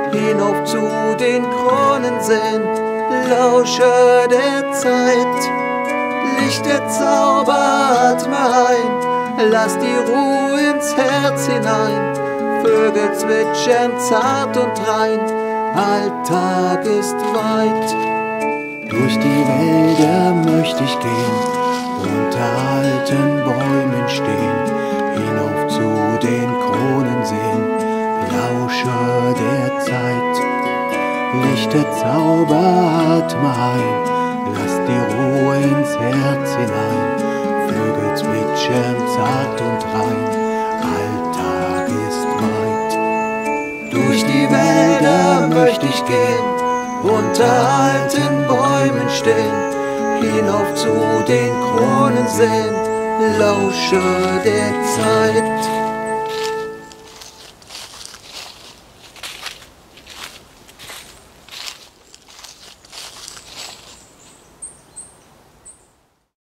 hinauf zu den Kronen sehn, lausche der Zeit. Licht der Zauber atme ein, lass die Ruhe ins Herz hinein. Vögel zwitschern zart und rein, Alltag ist weit. Durch die Wälder möchte ich gehen, unter alten Bäumen stehen, hinauf zu den Kronen sehen, lausche der Zeit. Licht der Zauber atme ein, lass die Ruhe ins Herz hinein. Vögel zwitschern zart und rein, Alltag ist weit. Durch die Wälder möchte ich gehen, unter alten Bäumen stehen, hinauf zu den Kronen sehen, lausche der Zeit.